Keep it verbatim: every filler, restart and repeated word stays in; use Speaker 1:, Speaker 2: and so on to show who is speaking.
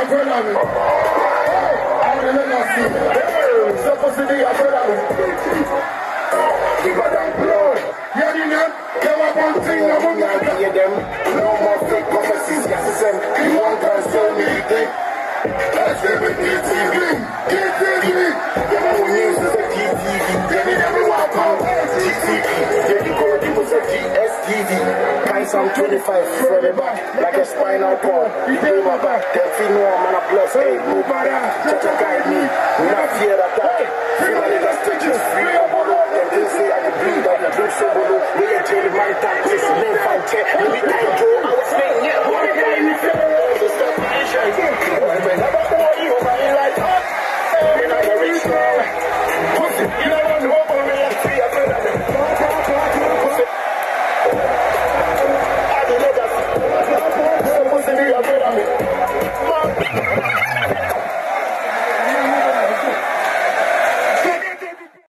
Speaker 1: Abrelami. I'm the legacy. Supposed to be Abrelami. Give a damn blood. Yeah, you know, they were one thing, I'm not going to hear them. No more fake prophecies, yes, it's them. You want to sell me, you think? That's them with T V. T V. The more news is a T V. They need everyone come. T V. They need to people say G S T V. Kind some twenty-five from the back, like a spinal cord. You do my back, they feel no man a plus. Hey, move my down, touch and guide me. We not fear attack. Feel like the stitches, free up on up. They say I can breathe, I can drink so below. We ain't tell the man that this name fight.